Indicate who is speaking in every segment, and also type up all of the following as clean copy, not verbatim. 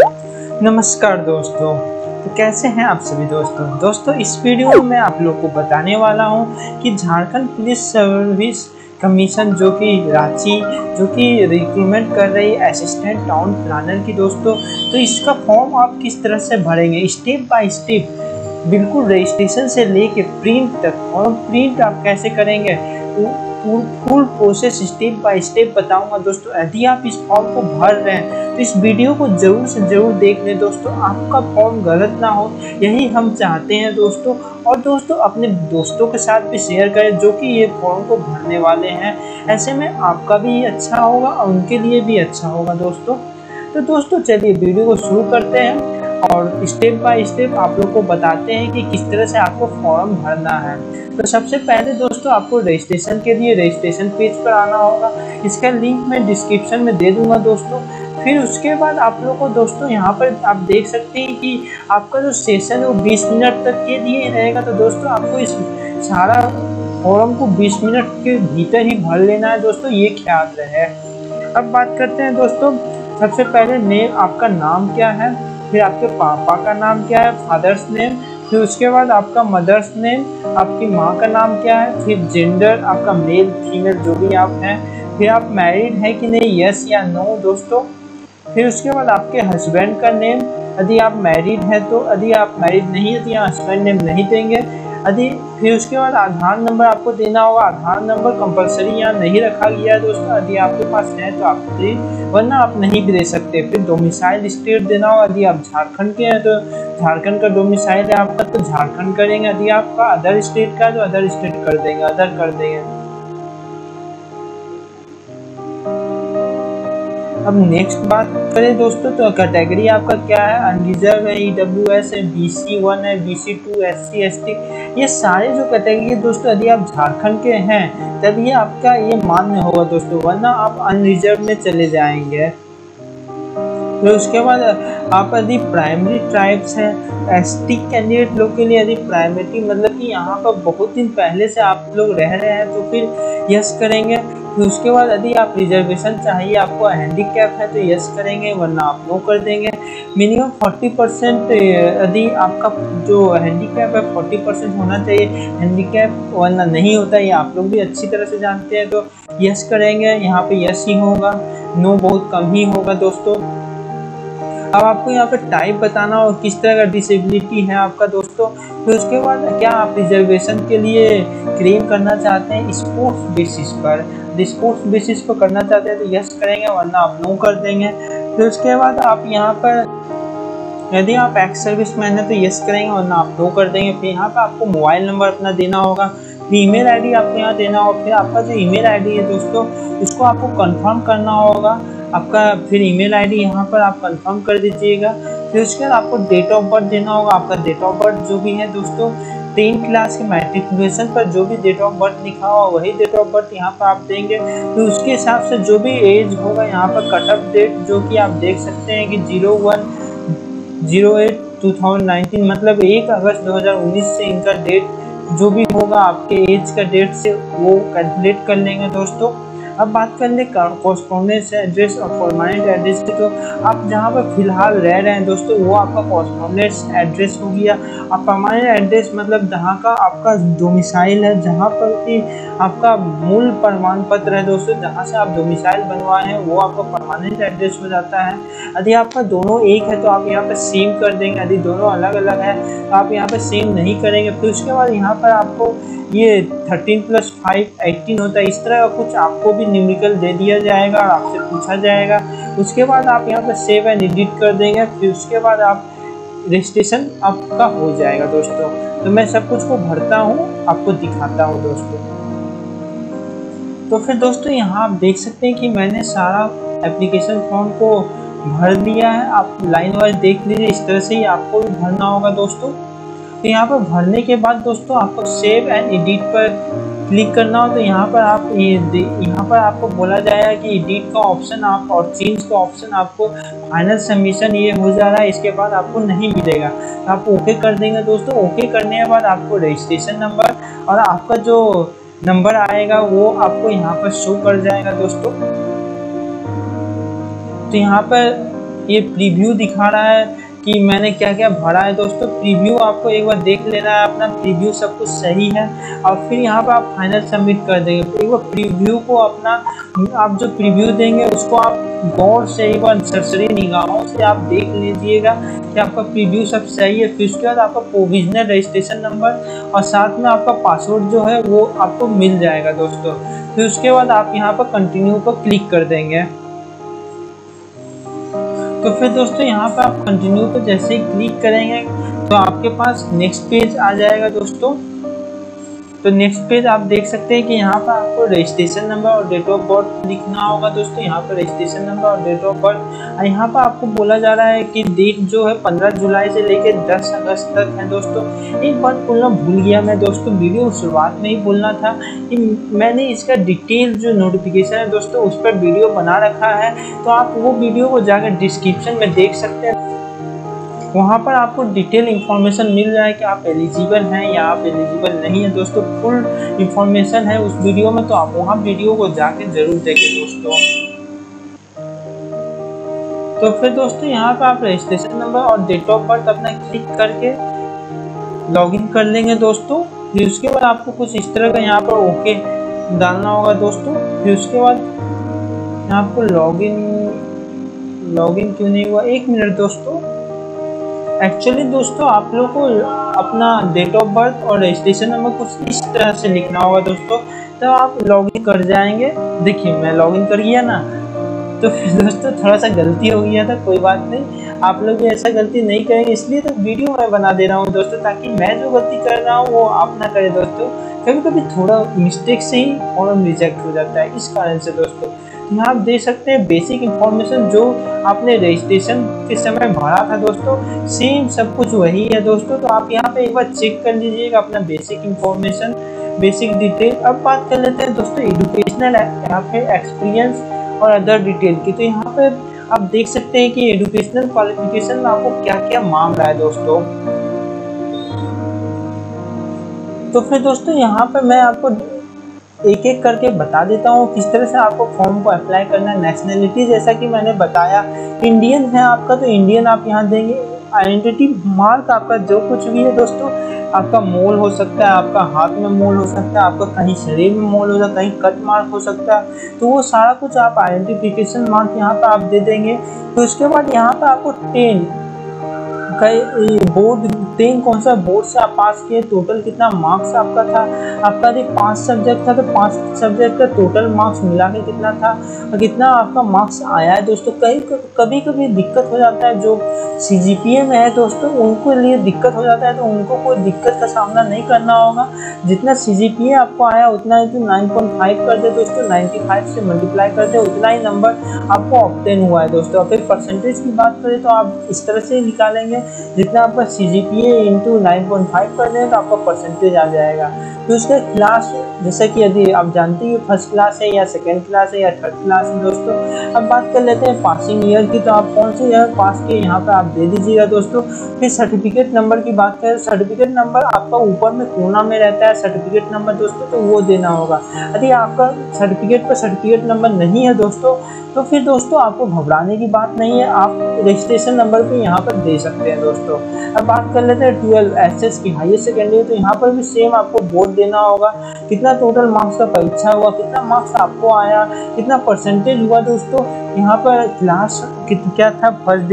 Speaker 1: नमस्कार दोस्तों। तो कैसे हैं आप सभी दोस्तों। इस वीडियो में मैं आप लोग को बताने वाला हूं कि झारखंड पुलिस सर्विस कमीशन जो कि रांची जो कि रिक्रूटमेंट कर रही है असिस्टेंट टाउन प्लानर की दोस्तों, तो इसका फॉर्म आप किस तरह से भरेंगे स्टेप बाय स्टेप, बिल्कुल रजिस्ट्रेशन से लेके प्रिंट तक। फॉर्म प्रिंट आप कैसे करेंगे, full process step by step बताऊंगा दोस्तों। यदि आप इस फॉर्म को भर रहे हैं तो इस वीडियो को जरूर से जरूर देख लें दोस्तों, आपका फॉर्म गलत ना हो, यही हम चाहते हैं दोस्तों। और दोस्तों अपने दोस्तों के साथ भी शेयर करें जो कि ये फॉर्म को भरने वाले हैं, ऐसे में आपका भी अच्छा होगा और उनके लिए भी अच्छा होगा दोस्तों। तो दोस्तों चलिए वीडियो को शुरू करते हैं और स्टेप बाय स्टेप आप लोग को बताते हैं कि किस तरह से आपको फॉर्म भरना है। तो सबसे पहले दोस्तों आपको रजिस्ट्रेशन के लिए रजिस्ट्रेशन पेज पर आना होगा, इसका लिंक मैं डिस्क्रिप्शन में दे दूंगा दोस्तों। फिर उसके बाद आप लोग को दोस्तों यहाँ पर आप देख सकते हैं कि आपका जो सेशन है वो 20 मिनट तक के लिए रहेगा। तो दोस्तों आपको इस सारा फॉर्म को 20 मिनट के भीतर ही भर लेना है दोस्तों, ये ख्याल रहे। अब बात करते हैं दोस्तों, सबसे पहले नेम, आपका नाम क्या है, फिर आपके पापा का नाम क्या है, फादर्स नेम, फिर उसके बाद आपका मदर्स नेम, आपकी माँ का नाम क्या है, फिर जेंडर आपका मेल फीमेल जो भी आप हैं, फिर आप मैरिड है कि नहीं, यस या नो दोस्तों। फिर उसके बाद आपके हस्बैंड का नेम, यदि आप मैरिड है तो, यदि आप मैरिड नहीं है तो यहाँ हस्बैंड नेम नहीं देंगे। यदि फिर उसके बाद आधार नंबर आपको देना होगा, आधार नंबर कंपलसरी यहाँ नहीं रखा गया है दोस्तों, यदि आपके पास है तो आप दे, वरना आप नहीं भी दे सकते। फिर डोमिसाइल स्टेट देना होगा, यदि आप झारखंड के हैं तो झारखंड का डोमिसाइल है आपका तो झारखंड करेंगे, यदि आपका अदर स्टेट का है तो अदर स्टेट कर देंगे, अदर कर देंगे। अब नेक्स्ट बात करें दोस्तों, तो कैटेगरी आपका क्या है, अनरिजर्व है, EWS है, BC1 है, BC2, SC ST, ये सारे जो कैटेगरी है दोस्तों, यदि आप झारखंड के हैं तब ये आपका ये मान्य होगा दोस्तों, वरना आप अनरिजर्व में चले जाएंगे। फिर उसके बाद आप यदि प्राइमरी ट्राइब्स हैं, ST कैंडिडेट लोग के लिए यदि प्राइमरी मतलब कि यहाँ पर बहुत दिन पहले से आप लोग रह रहे हैं तो फिर यस करेंगे। फिर उसके बाद यदि आप रिजर्वेशन चाहिए, आपको हैंडीकैप है तो यस करेंगे, वरना आप नो कर देंगे। मिनिमम 40% यदि आपका जो हैंडीकैप है 40% होना चाहिए हैंडीकैप, वरना नहीं होता, ये आप लोग भी अच्छी तरह से जानते हैं। तो यस करेंगे, यहाँ पे यस ही होगा, नो बहुत कम ही होगा दोस्तों। अब आपको यहाँ पे टाइप बताना हो, किस तरह का डिसेबिलिटी है आपका दोस्तों। फिर उसके बाद क्या आप रिजर्वेशन के लिए क्लेम करना चाहते हैं स्पोर्ट्स बेसिस पर, स्पोर्ट्स बेसिस पर करना चाहते हैं तो यस करेंगे, वरना आप नो कर देंगे। फिर उसके बाद आप यहाँ पर यदि आप एक्स सर्विस मैन है तो यस करेंगे, वरना आप नो कर देंगे। फिर यहाँ पर आपको मोबाइल नंबर अपना देना होगा, फिर ईमेल आईडी आपको यहाँ देना होगा। फिर आपका जो ईमेल आईडी है दोस्तों इसको आपको कंफर्म करना होगा आपका, फिर ईमेल आईडी यहाँ पर आप कंफर्म कर दीजिएगा। फिर उसके बाद आपको डेट ऑफ बर्थ देना होगा, आपका डेट ऑफ बर्थ जो भी है दोस्तों 10th क्लास के मैट्रिकुलेशन पर जो भी डेट ऑफ बर्थ लिखा होगा वही डेट ऑफ बर्थ यहाँ पर आप देंगे। तो उसके हिसाब से जो भी एज होगा यहाँ पर कट ऑफ डेट जो कि आप देख सकते हैं कि 01/08/2019 मतलब 1 अगस्त 2019 से इनका डेट जो भी होगा आपके एज का डेट से वो कैलकुलेट कर लेंगे दोस्तों। अब बात कर ले कॉरस्पॉन्डेंस एड्रेस और परमानेंट एड्रेस की, तो आप जहाँ पर फिलहाल रह रहे हैं दोस्तों वो आपका कॉरस्पॉन्डेंस एड्रेस हो गया। अब परमानेंट एड्रेस मतलब जहाँ का आपका डोमिसाइल है, जहाँ पर कि आपका मूल प्रमाण पत्र है दोस्तों, जहाँ से आप डोमिसाइल बनवाए हैं वो आपका परमानेंट एड्रेस हो जाता है। यदि आपका दोनों एक है तो आप यहाँ पर सेम कर देंगे, यदि दोनों अलग अलग है तो आप यहाँ पर सेम नहीं करेंगे। फिर उसके बाद यहाँ पर आपको ये 13 + 5 18 होता है, इस तरह का कुछ आपको भी न्यूमेरिकल दे दिया जाएगा और आपसे पूछा जाएगा। उसके बाद आप यहाँ पर सेव एंड एडिट कर देंगे, फिर उसके बाद आप रजिस्ट्रेशन आपका हो जाएगा दोस्तों। तो मैं सब कुछ को भरता हूँ, आपको दिखाता हूँ दोस्तों। तो फिर दोस्तों यहाँ आप देख सकते हैं कि मैंने सारा एप्लीकेशन फॉर्म को भर दिया है, आप लाइन वाइज देख लीजिए, इस तरह से ही आपको भी भरना होगा दोस्तों। तो यहाँ पर भरने के बाद दोस्तों आपको सेव एंड एडिट पर क्लिक करना हो, तो यहाँ पर आपको बोला जाएगा कि एडिट का ऑप्शन आप और चेंज का ऑप्शन आपको फाइनल सबमिशन ये हो जा रहा है, इसके बाद आपको नहीं मिलेगा। तो आप ओके कर देंगे दोस्तों। ओके करने के बाद आपको रजिस्ट्रेशन नंबर और आपका जो नंबर आएगा वो आपको यहाँ पर शो कर जाएगा दोस्तों। तो यहाँ पर ये प्रीव्यू दिखा रहा है कि मैंने क्या क्या भरा है दोस्तों। प्रीव्यू आपको एक बार देख लेना है, अपना प्रीव्यू सब कुछ सही है और फिर यहाँ पर आप फाइनल सबमिट कर देंगे। तो एक बार प्रीव्यू को अपना आप जो प्रीव्यू देंगे उसको आप गौर से एक बार सरसरी निगाहों से आप देख लीजिएगा कि आपका प्रीव्यू सब सही है। फिर उसके बाद आपका प्रोविजनल रजिस्ट्रेशन नंबर और साथ में आपका पासवर्ड जो है वो आपको मिल जाएगा दोस्तों। फिर उसके बाद आप यहाँ पर कंटिन्यू पर क्लिक कर देंगे। तो फिर दोस्तों यहाँ पर आप कंटिन्यू पर जैसे ही क्लिक करेंगे तो आपके पास नेक्स्ट पेज आ जाएगा दोस्तों। तो नेक्स्ट पेज आप देख सकते हैं कि यहाँ पर आपको रजिस्ट्रेशन नंबर और डेट ऑफ बर्थ लिखना होगा दोस्तों। यहाँ पर रजिस्ट्रेशन नंबर और डेट ऑफ बर्थ, यहाँ पर आपको बोला जा रहा है कि डेट जो है 15 जुलाई से लेकर 10 अगस्त तक है दोस्तों। एक बात बोलना भूल गया मैं दोस्तों, वीडियो शुरुआत में ही बोलना था कि मैंने इसका डिटेल जो नोटिफिकेशन है दोस्तों उस पर वीडियो बना रखा है, तो आप वो वीडियो को जाकर डिस्क्रिप्शन में देख सकते हैं। वहाँ पर आपको डिटेल इन्फॉर्मेशन मिल रहा है कि आप एलिजिबल हैं या आप एलिजिबल नहीं है दोस्तों। फुल इन्फॉर्मेशन है उस वीडियो में, तो आप वहाँ वीडियो को जाके जरूर देखें दोस्तों। तो फिर दोस्तों यहाँ पर आप रजिस्ट्रेशन नंबर और डेट ऑफ बर्थ अपना क्लिक करके लॉगिन कर लेंगे दोस्तों। फिर उसके बाद आपको कुछ इस तरह का यहाँ पर ओके डालना होगा दोस्तों। फिर उसके बाद आपको लॉगिन क्यों नहीं हुआ, 1 मिनट दोस्तों। एक्चुअली दोस्तों आप लोग को अपना डेट ऑफ बर्थ और रजिस्ट्रेशन नंबर कुछ इस तरह से लिखना होगा दोस्तों, तो आप लॉगिन कर जाएंगे। देखिए मैं लॉगिन कर गया ना, तो फिर दोस्तों थोड़ा सा गलती हो गया था, कोई बात नहीं, आप लोग भी ऐसा गलती नहीं करेंगे, इसलिए तो वीडियो मैं बना दे रहा हूँ दोस्तों, ताकि मैं जो गलती कर रहा हूँ वो आप ना करें दोस्तों। कभी कभी थोड़ा मिस्टेक से ही फॉर्म रिजेक्ट हो जाता है, इस कारण से दोस्तों। यहाँ आप देख सकते हैं बेसिक इन्फॉर्मेशन जो आपने रजिस्ट्रेशन के समय भरा था दोस्तों, सेम सब कुछ वही है दोस्तों। तो आप यहाँ पे एक बार चेक कर लीजिएगा अपना बेसिक इन्फॉर्मेशन, बेसिक डिटेल। अब बात कर लेते हैं दोस्तों एजुकेशनल यहाँ पे एक्सपीरियंस और अदर डिटेल की। तो यहाँ पे आप देख सकते हैं कि एजुकेशनल क्वालिफिकेशन में आपको क्या क्या मांग रहा है दोस्तों। तो फिर दोस्तों यहाँ पर मैं आपको एक एक करके बता देता हूँ किस तरह से आपको फॉर्म को अप्लाई करना है। नेशनलिटी जैसा कि मैंने बताया इंडियन है आपका, तो इंडियन आप यहाँ देंगे। आइडेंटिटी मार्क आपका जो कुछ भी है दोस्तों, आपका मोल हो सकता है, आपका हाथ में मोल हो सकता है, आपका कहीं शरीर में मोल हो सकता है, कहीं कट मार्क हो सकता है, तो वो सारा कुछ आप आइडेंटिफिकेशन मार्क यहाँ पर आप दे देंगे। तो उसके बाद यहाँ पर आपको 10 बोर्ड 10 कौन सा बोर्ड से आप पास किए, टोटल कितना मार्क्स आपका था। आपका यदि 5 सब्जेक्ट था तो 5 सब्जेक्ट का टोटल मार्क्स मिला के कितना था और कितना आपका मार्क्स आया है दोस्तों। कभी कभी दिक्कत हो जाता है, जो CGPA में है दोस्तों उनको लिए दिक्कत हो जाता है, तो उनको कोई दिक्कत का सामना नहीं करना होगा। जितना CGPA आपको आया उतना ही 9.5 कर दे दोस्तों, 95 से मल्टीप्लाई कर दे, उतना ही नंबर आपको ऑब्टेन हुआ है दोस्तों। फिर परसेंटेज की बात करें तो आप इस तरह से निकालेंगे, जितना आपका CGPA इंटू 9.5 कर दें तो आपका परसेंटेज आ जाएगा। फिर उसका क्लास, जैसा कि यदि आप जानते हैं फर्स्ट क्लास है या सेकेंड क्लास है या थर्ड क्लास है दोस्तों। अब बात कर लेते हैं पासिंग ईयर की, तो आप कौन से ईयर पास किए यहाँ पे आप दे दीजिएगा दोस्तों। फिर सर्टिफिकेट नंबर की बात करें, सर्टिफिकेट नंबर आपका ऊपर में कोना में रहता है सर्टिफिकेट नंबर दोस्तों, तो वो देना होगा। यदि आपका सर्टिफिकेट पर सर्टिफिकेट नंबर नहीं है दोस्तों, तो फिर दोस्तों आपको घबराने की बात नहीं है, आप रजिस्ट्रेशन नंबर पे यहाँ पर दे सकते हैं दोस्तों। अब बात कर लेते हैं 12 SS की हाईएस्ट सेकेंडरी, तो यहाँ पर भी सेम आपको बोर्ड देना होगा, कितना टोटल मार्क्स का परीक्षा हुआ, कितना मार्क्स आपको आया, कितना परसेंटेज हुआ दोस्तों। यहाँ पर क्लास क्या था, फर्स्ट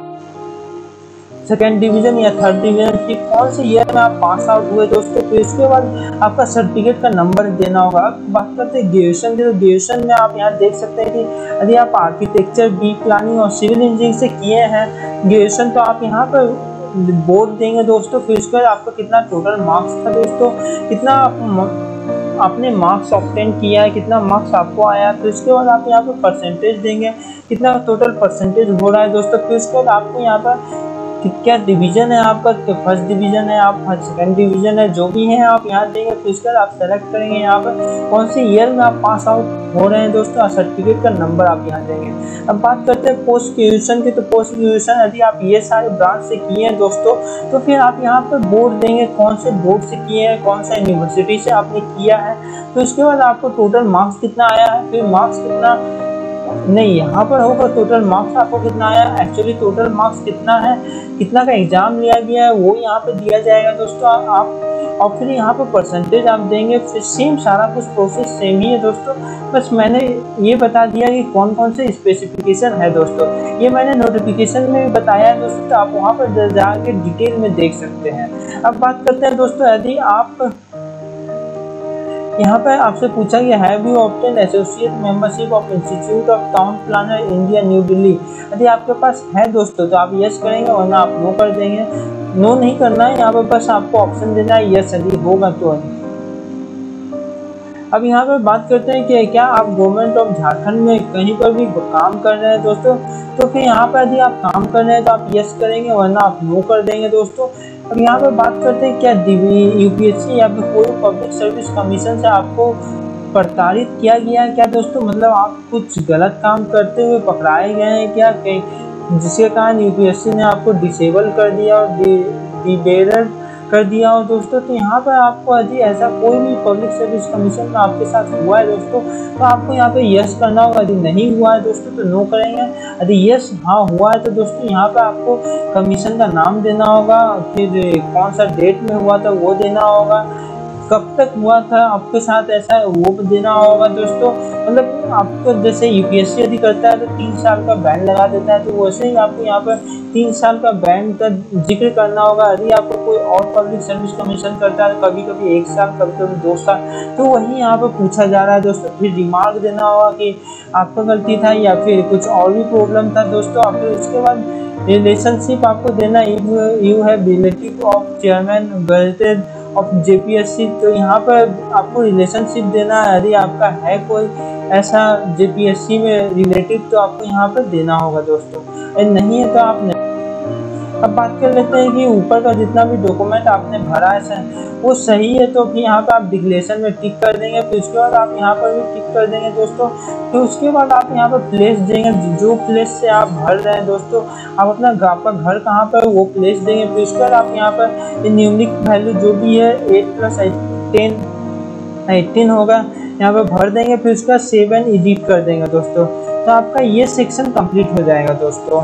Speaker 1: सेकेंड डिवीजन या थर्ड डिवीजन की, कौन से ईयर में आप पास आउट हुए दोस्तों। फिर इसके बाद आपका सर्टिफिकेट का नंबर देना होगा। अब बात करते हैं ग्रेजुएशन की, तो ग्रेजुएशन में आप यहाँ देख सकते हैं कि यदि आप आर्किटेक्चर, बी प्लानिंग और सिविल इंजीनियरिंग से किए हैं ग्रेजुएशन, तो आप यहाँ पर बोर्ड देंगे दोस्तों। फिर उसके बाद आपका कितना टोटल मार्क्स था दोस्तों, कितना आपने मार्क्स ऑब्टेन किया है, कितना मार्क्स आपको आया। फिर उसके बाद आप यहाँ पर परसेंटेज देंगे, कितना टोटल परसेंटेज हो रहा है दोस्तों। फिर उसके बाद आपको यहाँ पर क्या डिवीजन है आपका, फर्स्ट डिवीजन है, आप सेकंड डिवीजन है, जो भी है आप यहाँ देंगे। फिर उसके बाद आप सेलेक्ट करेंगे यहाँ पर कौन से ईयर में आप पास आउट हो रहे हैं दोस्तों, सर्टिफिकेट का नंबर आप यहाँ देंगे। अब बात करते हैं पोस्ट ग्रेजुएशन की, तो पोस्ट ग्रेजुएशन यदि आप ये सारे ब्रांच से किए हैं दोस्तों, तो फिर आप यहाँ पर बोर्ड देंगे, कौन से बोर्ड से किए हैं, कौन सा यूनिवर्सिटी से आपने किया है। तो उसके बाद आपको टोटल मार्क्स कितना आया है, फिर मार्क्स कितना नहीं, यहाँ पर होगा टोटल मार्क्स आपको कितना आया। एक्चुअली टोटल मार्क्स कितना है, कितना का एग्जाम लिया गया है, वो यहाँ पे दिया जाएगा दोस्तों। आप और फिर यहाँ पर परसेंटेज आप देंगे, फिर सेम सारा कुछ प्रोसेस सेम ही है दोस्तों। बस मैंने ये बता दिया कि कौन कौन से स्पेसिफिकेशन है दोस्तों, ये मैंने नोटिफिकेशन में भी बताया है दोस्तों, तो आप वहाँ पर जाके डिटेल में देख सकते हैं। अब बात करते हैं दोस्तों, यदि आप यहाँ पर आपसे पूछा गया have you obtain associate membership of institute of town planner India new Delhi. यदि आपके पास है दोस्तों तो आप यस करेंगे, वरना आप नो कर देंगे। नो नहीं करना है, यहाँ पर बस आपको ऑप्शन देना है यस यदि होगा तो। अब यहाँ पर बात करते हैं कि क्या आप गवर्नमेंट ऑफ झारखंड में कहीं पर भी काम कर रहे हैं दोस्तों, तो फिर यहाँ पर यदि आप काम कर रहे हैं तो आप यस करेंगे, वरना आप नो कर देंगे दोस्तों। अब यहाँ पर बात करते हैं क्या यूपीएससी या फिर कोई पब्लिक सर्विस कमीशन से आपको प्रताड़ित किया गया है क्या दोस्तों, मतलब आप कुछ गलत काम करते हुए पकड़ाए गए हैं क्या कहीं, जिसके कारण यूपीएससी ने आपको डिसेबल कर दिया और डिबेरर कर दिया हो दोस्तों। तो यहाँ पर आपको यदि ऐसा कोई भी पब्लिक सर्विस कमीशन में आपके साथ हुआ है दोस्तों, तो आपको यहाँ पे यस करना होगा। यदि नहीं हुआ है दोस्तों तो नो करेंगे। यदि यस हाँ हुआ है तो दोस्तों यहाँ पे आपको कमीशन का नाम देना होगा, फिर कौन सा डेट में हुआ था वो देना होगा, कब तक हुआ था आपके साथ ऐसा वो देना होगा दोस्तों। मतलब आपको जैसे यूपीएससी यदि करता है तो 3 साल का बैन लगा देता है, तो वैसे ही आपको यहाँ पर 3 साल का बैन का जिक्र करना होगा। यदि आपको कोई और पब्लिक सर्विस कमीशन करता है, कभी कभी 1 साल, कभी कभी 2 साल, तो वही यहाँ पर पूछा जा रहा है दोस्तों। फिर रिमार्क देना होगा कि आपका गलती था या फिर कुछ और भी प्रॉब्लम था दोस्तों। और फिर उसके बाद रिलेशनशिप आपको देना, you have relative of chairman gazetted of JPSC, तो यहाँ पर आपको रिलेशनशिप देना है। यदि आपका है कोई ऐसा जेपीएससी में रिलेटिव तो आपको यहाँ पर देना होगा दोस्तों, यदि नहीं है तो आप नहीं। अब बात कर लेते हैं कि ऊपर का जितना भी डॉक्यूमेंट आपने भरा है वो सही है, तो फिर यहाँ पर आप डिक्लेरेशन में टिक कर देंगे। फिर उसके बाद आप यहाँ पर भी टिक कर देंगे दोस्तों। फिर उसके बाद आप यहाँ पर प्लेस देंगे, जो प्लेस से आप भर रहे हैं दोस्तों, आप अपना आपका घर कहाँ पर वो प्लेस देंगे। फिर उसके बाद आप यहाँ पर न्यूमरिक वैल्यू जो भी है 8 + 18 होगा, यहाँ पर भर देंगे। फिर उसका सेव एंड एडिट कर देंगे दोस्तों, तो आपका ये सेक्शन कंप्लीट हो जाएगा दोस्तों।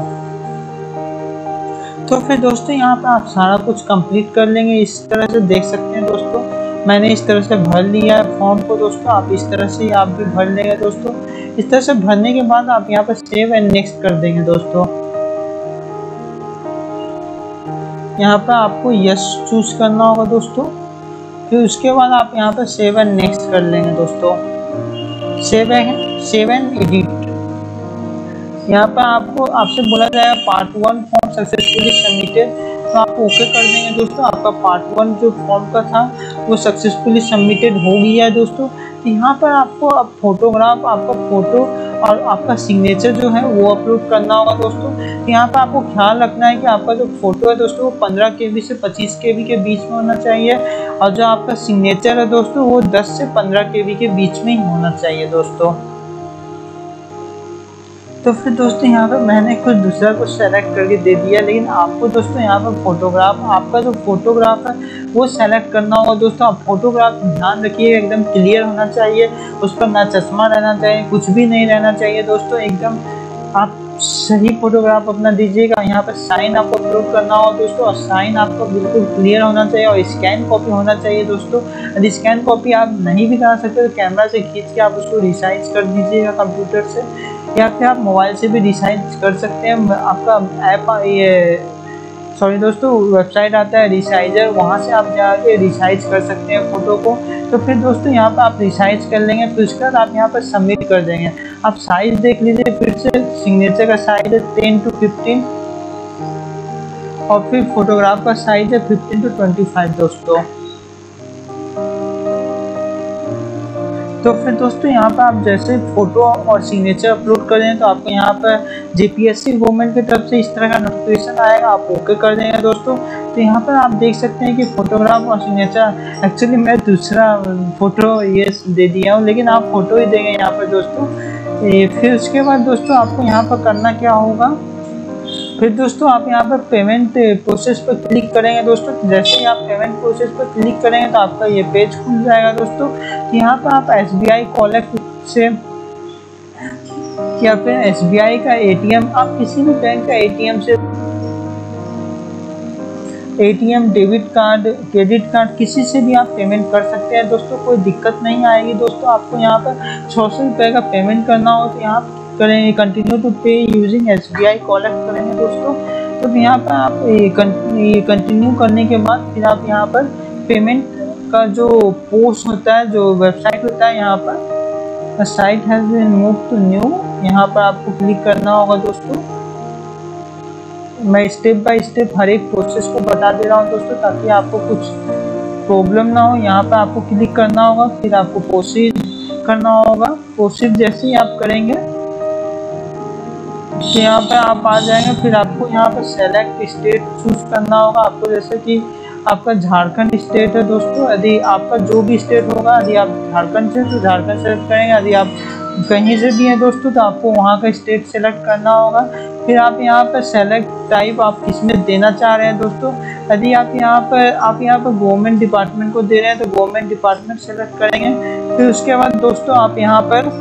Speaker 1: तो फिर दोस्तों यहाँ पर आप सारा कुछ कंप्लीट कर लेंगे। इस तरह से देख सकते हैं दोस्तों, मैंने इस तरह से भर लिया है फॉर्म को दोस्तों। आप इस तरह से आप भी भर लेंगे दोस्तों। इस तरह से भरने के बाद आप यहाँ पर सेव एंड नेक्स्ट कर देंगे दोस्तों। यहाँ पर आपको यस चूज करना होगा दोस्तों। फिर उसके बाद आप यहाँ पर सेव एंड नेक्स्ट कर लेंगे दोस्तों। सेव एंड एडिट, यहाँ पर आपसे बोला जाएगा पार्ट 1 फॉर्म सक्सेसफुली सबमिटेड, तो आप ओके कर देंगे दोस्तों। आपका पार्ट 1 जो फॉर्म का था वो सक्सेसफुली सबमिटेड हो गया है दोस्तों। तो यहाँ पर आपको अब फोटोग्राफ, आपका फोटो और आपका सिग्नेचर जो है वो अपलोड करना होगा दोस्तों। तो यहाँ पर आपको ख्याल रखना है कि आपका जो फोटो है दोस्तों वो 15 KB से 25 KB के बीच में होना चाहिए, और जो आपका सिग्नेचर है दोस्तों वो 10 से 15 KB के बीच में ही होना चाहिए दोस्तों। तो फिर दोस्तों यहाँ पर मैंने कुछ दूसरा कुछ सेलेक्ट करके दे दिया, लेकिन आपको दोस्तों यहाँ पर फोटोग्राफ, आपका जो फोटोग्राफ है वो सेलेक्ट करना होगा दोस्तों। आप फोटोग्राफ ध्यान रखिए एकदम क्लियर होना चाहिए, उस पर ना चश्मा रहना चाहिए, कुछ भी नहीं रहना चाहिए दोस्तों। एकदम आप सही फोटोग्राफ अपना दीजिएगा। यहाँ पर साइन आपको अपलोड करना होगा दोस्तों, और साइन आपको बिल्कुल क्लियर होना चाहिए, और स्कैन कॉपी होना चाहिए दोस्तों। यदि स्कैन कॉपी आप नहीं भी करा सकते तो कैमरा से खींच के आप उसको रिसाइज कर दीजिएगा कंप्यूटर से, या फिर आप मोबाइल से भी रिसाइज कर सकते हैं। आपका ऐप सॉरी दोस्तों वेबसाइट आता है रिसाइजर, वहाँ से आप जाके रिसाइज कर सकते हैं फ़ोटो को। तो फिर दोस्तों यहाँ पर आप रिसाइज कर लेंगे। फिर उसके बाद आप यहाँ पर सबमिट कर देंगे। आप साइज़ देख लीजिए फिर से, सिग्नेचर का साइज़ है 10:15 और फिर फोटोग्राफ का साइज़ है 15:25 दोस्तों। तो फिर दोस्तों यहाँ पर आप जैसे फ़ोटो और सिग्नेचर अपलोड कर दें तो आपको यहाँ पर जेपीएससी गवर्नमेंट की तरफ से इस तरह का नोटिफिकेशन आएगा, आप ओके कर देंगे दोस्तों। तो यहाँ पर आप देख सकते हैं कि फ़ोटोग्राफ और सिग्नेचर, एक्चुअली मैं दूसरा फ़ोटो ये दे दिया हूँ, लेकिन आप फ़ोटो ही देंगे यहाँ पर दोस्तों। फिर उसके बाद दोस्तों आपको यहाँ पर करना क्या होगा, फिर दोस्तों आप यहाँ पर पेमेंट प्रोसेस पर क्लिक करेंगे दोस्तों। जैसे ही आप पेमेंट प्रोसेस पर क्लिक करेंगे तो आपका ये पेज खुल जाएगा दोस्तों। यहाँ पर आप SBI कॉलेक्ट से या फिर SBI का ATM, आप किसी भी बैंक का ATM से ATM, debit card, credit card, किसी से भी आप पेमेंट कर सकते हैं दोस्तों, कोई दिक्कत नहीं आएगी दोस्तों। आपको यहाँ पर 600 रुपये का पेमेंट करना हो तो यहाँ करेंगे continue to pay using SBI collect करेंगे दोस्तों। तो यहाँ पर आप ये कंटिन्यू करने के बाद फिर आप यहाँ पर पेमेंट का जो पोस्ट होता है, जो वेबसाइट होता है, यहाँ पर site has been move to new, यहाँ पर आपको क्लिक करना होगा दोस्तों। मैं स्टेप बाय स्टेप हर एक प्रोसेस को बता दे रहा हूँ दोस्तों, ताकि आपको कुछ प्रॉब्लम ना हो। यहाँ पर आपको क्लिक करना होगा, फिर आपको प्रोसीड करना होगा। प्रोसीड जैसे ही आप करेंगे तो यहाँ पर आप आ जाएंगे। फिर आपको यहाँ पर सेलेक्ट स्टेट चूज करना होगा आपको, जैसे कि आपका झारखंड स्टेट है दोस्तों। यदि आपका जो भी स्टेट होगा, यदि आप झारखंड से तो झारखंड सेलेक्ट करेंगे, यदि आप कहीं से भी हैं दोस्तों तो आपको वहाँ का स्टेट सेलेक्ट करना होगा। फिर आप यहाँ पर सेलेक्ट टाइप आप किसमें देना चाह रहे हैं दोस्तों। यदि आप यहाँ पर गवर्नमेंट डिपार्टमेंट को दे रहे हैं तो गवर्नमेंट डिपार्टमेंट सेलेक्ट करेंगे। फिर उसके बाद दोस्तों आप यहाँ पर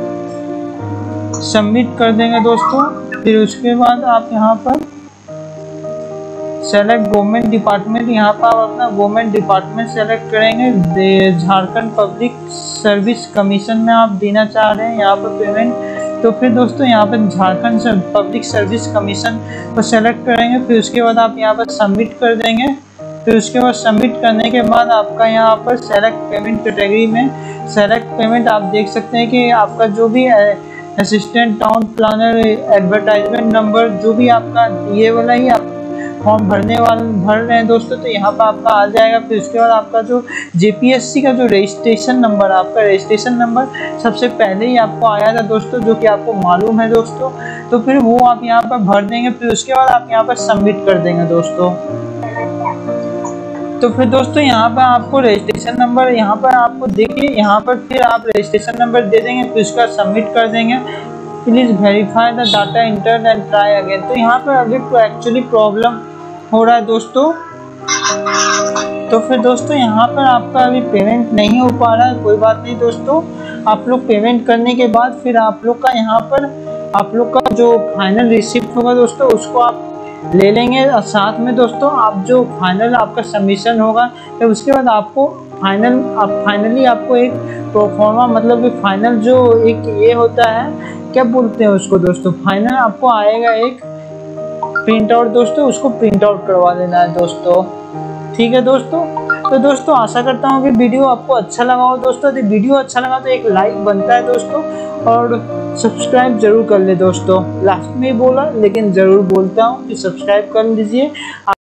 Speaker 1: सबमिट कर देंगे दोस्तों। फिर उसके बाद आप यहाँ पर सेलेक्ट गवर्नमेंट डिपार्टमेंट, यहाँ पर आप अपना गवर्नमेंट डिपार्टमेंट सेलेक्ट करेंगे। झारखंड पब्लिक सर्विस कमीशन में आप देना चाह रहे हैं यहाँ पर पेमेंट। तो फिर दोस्तों यहाँ पर झारखंड पब्लिक सर्विस कमीशन को सेलेक्ट करेंगे। फिर उसके बाद आप यहाँ पर सबमिट कर देंगे। फिर उसके बाद सबमिट करने के बाद आपका यहाँ पर सेलेक्ट पेमेंट कैटेगरी में सेलेक्ट पेमेंट आप देख सकते हैं कि आपका जो भी assistant town planner advertisement number जो भी आपका ये वाला ही आप फॉर्म भर रहे हैं दोस्तों, तो यहाँ पर आपका आ जाएगा। फिर उसके बाद आपका जो JPSC का जो रजिस्ट्रेशन नंबर, आपका रजिस्ट्रेशन नंबर सबसे पहले ही आपको आया था दोस्तों, जो कि आपको मालूम है दोस्तों। तो फिर वो आप यहाँ पर भर देंगे। फिर उसके बाद आप यहाँ पर सबमिट कर देंगे दोस्तों। तो फिर दोस्तों यहाँ पर आपको रजिस्ट्रेशन नंबर यहाँ पर आपको देखिए, यहाँ पर फिर आप रजिस्ट्रेशन नंबर दे देंगे। फिर उसका सबमिट कर देंगे। Please verify the data enter and try again. तो यहाँ पर अभी एक्चुअली प्रॉब्लम हो रहा है दोस्तों। तो फिर दोस्तों यहाँ पर आपका अभी पेमेंट नहीं हो पा रहा है, कोई बात नहीं दोस्तों। आप लोग पेमेंट करने के बाद फिर आप लोग का यहाँ पर आप लोग का जो फाइनल रिसिप्ट होगा दोस्तों, उसको आप ले लेंगे। और साथ में दोस्तों आप जो फाइनल आपका सबमिशन होगा, तो उसके बाद आपको फाइनली आपको एक प्रोफॉर्मा, मतलब कि फाइनल जो एक ये होता है, क्या बोलते हैं उसको दोस्तों, फाइनल आपको आएगा एक प्रिंट आउट दोस्तों, उसको प्रिंट आउट करवा लेना है दोस्तों। ठीक है दोस्तों। तो दोस्तों आशा करता हूँ कि वीडियो आपको अच्छा लगा हो दोस्तों। यदि वीडियो अच्छा लगा तो एक लाइक बनता है दोस्तों, और सब्सक्राइब जरूर कर ले दोस्तों। लास्ट में ही बोला लेकिन ज़रूर बोलता हूँ कि सब्सक्राइब कर लीजिए।